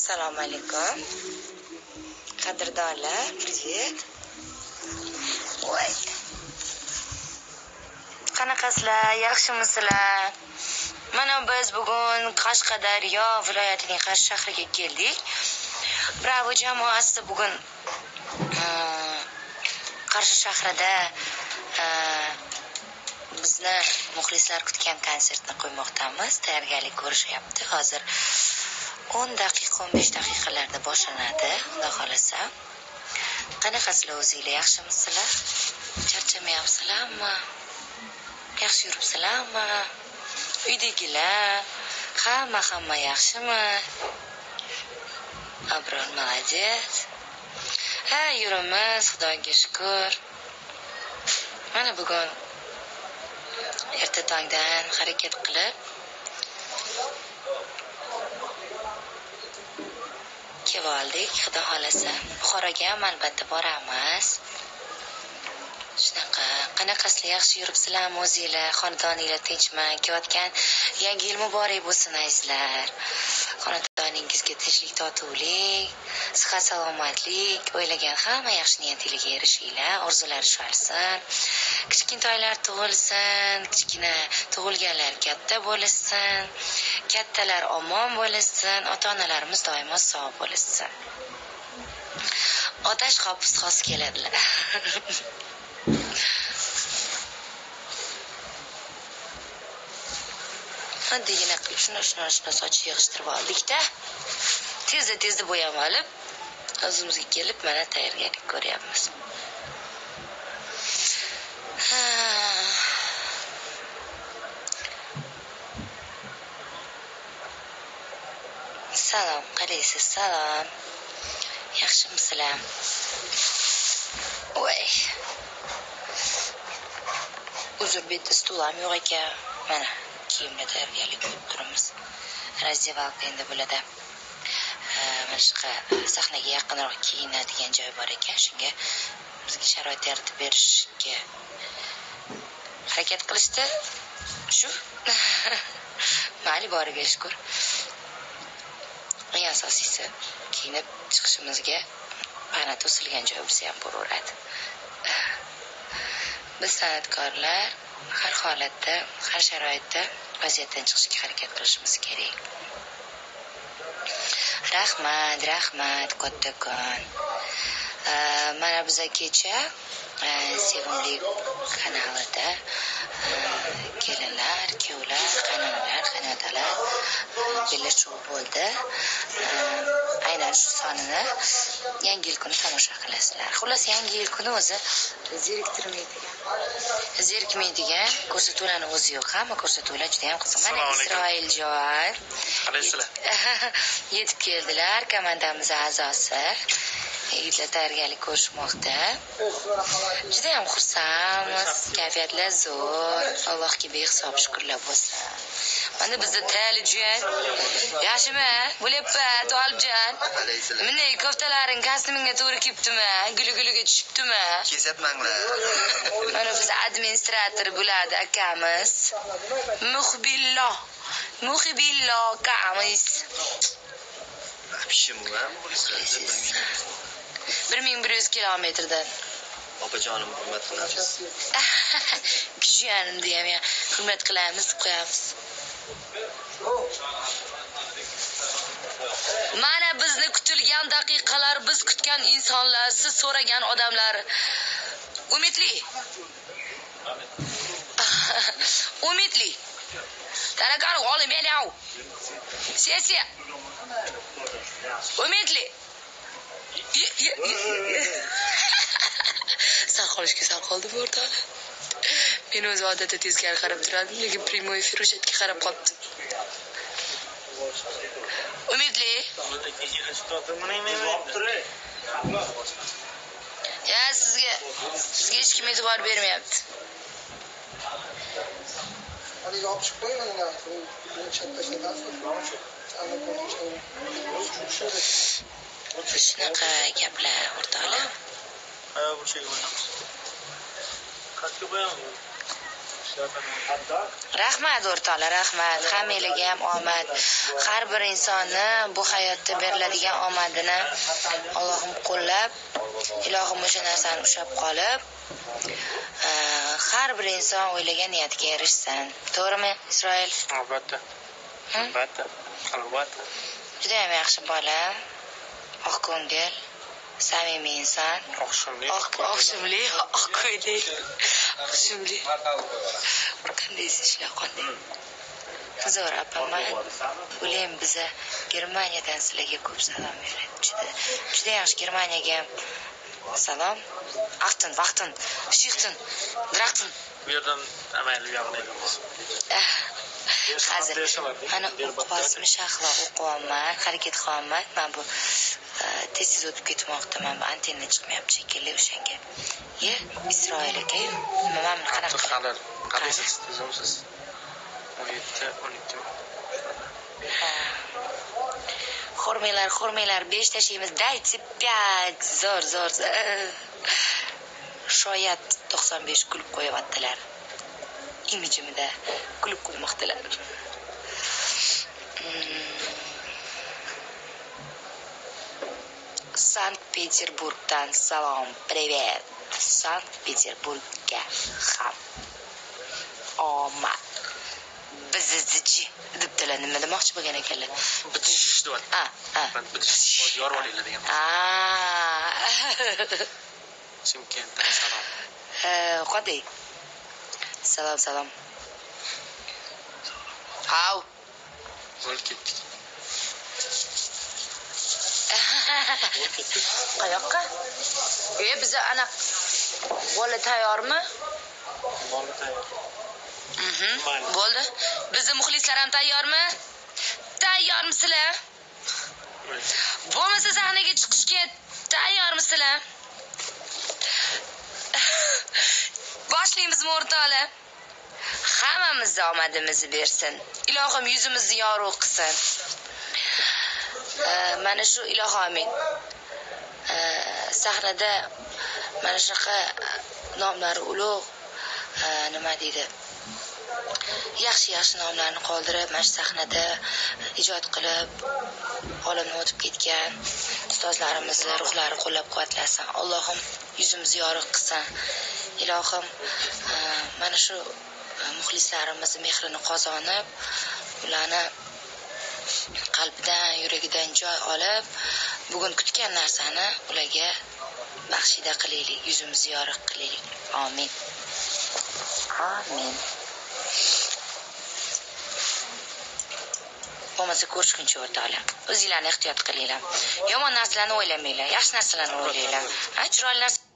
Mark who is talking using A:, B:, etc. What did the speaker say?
A: Assalomu alaykum. Qadrdonlar, привет. Voy. Qanaqasizlar? Yaxshimisizlar? Mana biz bugun Qashqadaryo viloyatining Qarshi shahriga keldik. Bravo jamoasi bugun Qarshi shahrida bizni muxlislar kutgan konsertni qo'ymoqdamiz. Tayyorgarlik ko'rishyapti. Hozir 10 daqiqa 15 daqiqalarda boshlanadi, xudo xolasa. Qanaqasizlar o'zinglar, yaxshimisizlar? Charchamayapsizlarmi? Yaxshi yuribsizlarmi? Uydagilar hamma yaxshimi? Abror молодец. Ha, yurimiz, Xudoga shukr. Mana bugun erta tongdan harakat qilib keldik, xudo xolasa. Buxoroga ham albatta boramiz. Shunaqa, qanaqasizlar, yaxshi yuribsizlarmi o'zinglar? Xonadoninglar tinchmi? Kelayotgan yangi yil muborak bo'lsin azizlar. Xonadoningizga tinchlik, totuvlik, sihat, salomatlik, o'ylagan hamma yaxshi niyatingizga erishinglar, orzular ushalsin. Kichkintoylar tug'ilsin, kichkina tug'ilganlar katta bo'lsin, kattalar omon bo'lsin, ota-onalarimiz doimo sog' bo'lsin. Otash qopis xos keladilar. Oddiygina qilib shuni soch yig'ishtirib oldik-da. Tezda bo'yam olib, o'zimizga kelib mana tayyorgarlik ko'ryapmiz. Salom, qalaysiz? Salom. Yaxshimisizlar? Voy. Uzr, bitta stul ham yo'q ekan. Mana kiyimda tayyorgarlik qilib turibmiz. Razdevalka endi bo'ladi. Mana shunaqa sahnaga yaqinroq kiyinadigan joy bor ekan. Shunga bizga sharoit yaratib berishga harakat qilishdi. Shu. Mayli, boriga shukr. Eng asosiysi kiyinib chiqishimizga pana to'silgan joy bo'lsa ham bo'laveradi. Biz san'atkorlar har holatda, har sharoitda vaziyatdan chiqishga harakat qilishimiz kerak. Rahmat, kattakon. Mana biz kecha Sevimli kanalida kelinlar, kuyovlar, qaynonalar, qaynotalar bellashuv bo'ldi. Aynan shu sonini yangi yil kuni tomosha qilasizlar. Xullas, yangi yil kuni o'zi zerikmaydigan ko'rsatuvlarning o'zi yo'q. Hamma ko'rsatuvlar juda ham qiziq. Mana Isroiljon. Qalaysizlar? Yetib keldilar, komandamiz a'zosi. Yigitlar tayyorgarlik ko'rishmoqda. Juda ham xursandmiz. Kayfiyatlar zo'r. Allohga behisob shukrlar bo'lsin. Mana bizda Talijon. Yaxshimi? Bo'lyapti, Tolibjon. Mana koftalaring kostyumingga to'g'ri kelibdimi? Guli-guliga tushibdimi?
B: Kesyapmanglar.
A: Mana biz administrator bo'ladi akamiz. Muhbillo akamiz.
B: Apshimman,
A: 1100 kilometrdan.
B: Opajonim hurmat qilamiz.
A: Kujonim deyam, hurmat qilamiz, qo'yamiz. Mana bizni kutilgan daqiqalar, biz kutgan insonlar, siz so'ragan odamlar. Umidli. Tarakan olim belav. Sesiya. Umidli. Sal qoldi bu o'rtoqlar. Men o'z odatda teskari qarab turadim, lekin prямой efir o'shatga qarab qolibdi. Umidli. Ya, sizga hech kim e'tibor bermayapti. Shunaqa gaplar o'rtoqlar. Rahmat o'rtoqlar, rahmat. Hammangizga ham omad. Har bir insonni bu hayotda beriladigan omadini Allohim qo'llab, ilohim o'sha narsani ushlab qolib, har bir inson o'ylagan niyatiga erishsin. To'g'rimi, Isroil?
C: Albatta. Albatta. Albatta.
A: Juda ham yaxshi bola. Oq ko'ngil, samimiy inson.
C: Oqshimli.
A: Oqshimli, oq ko'ngil. Oqshimli. Qanday ishlar qanday? Zo'r opaman. O'ylayman biza Germaniyadan sizlarga ko'p salom beradi. Juda yaxshi Germaniyaga salom. Achtung, vaqtin, schichten, drachten.
C: Bu yerdan amayli yo'qlaymiz.
A: Hozir mana o'qibasmi shahlo o'qiyapman, harakat qilyapman. Men bu tez o'tib ketmoqdaman. Bu antenna chiqmayapti shekilli o'shanga. Isroil aka, nima men qanaqa
C: qiladi? Qadaysiz, tezomsiz. 17-12.
A: Xurmanglar, 5 tashlaymiz. Daychi 5. Zo'r. Shoyat 95 kulib qo'yaptilar. Imijimda kulib qo'ymoqdalar. Sankt-Peterburgdan salom. Привет. Sankt-Peterburgga ham omad. Bizichi debdilar. Nima demoqchi bo'lgan ekanlar?
C: Bitish deyapti. Bitish yorvolinglar degan. Chimkentdan salom.
A: Qanday? Salom. Hav.
C: Bo'lib ketdik.
A: Qayoqqa? Biza ana bola tayyormi?
C: Bola tayyor.
A: Bo'ldi. Bizni muxlislar ham tayyormi? Tayyormisizlar? Bo'lmasa sahnaga chiqishga tayyormisizlar? Boshlaymiz o'rtoqlar. Hammamizga omadimizni bersin. Ilohim yuzimizni yorug' qilsin. Mana shu ilohomin. Sahnada mana shunaqa nomlari ulug', nima deydi? Yaxshi nomlarni qoldirib, mana shu sahnada ijod qilib, olamdan o'tib ketgan ustozlarimizni ruhlari qo'llab-quvvatlasin. Allohim yuzimizni yorug' qilsin. Ilohim mana shu muxlislarimizni mehrini qozonib, ularni qalbidan, yuragidan joy olib, bugun kutgan narsani ularga baxshida qilaylik, yuzimizni yorug' qilaylik. Amin. Bo'lmasa ko'rishguncha o'rtoqlar. O'zinglarni ehtiyot qilinglar. Yomon narsalarni o'ylamanglar, yaxshi narsalarni o'ylanglar. Chiroyli narsa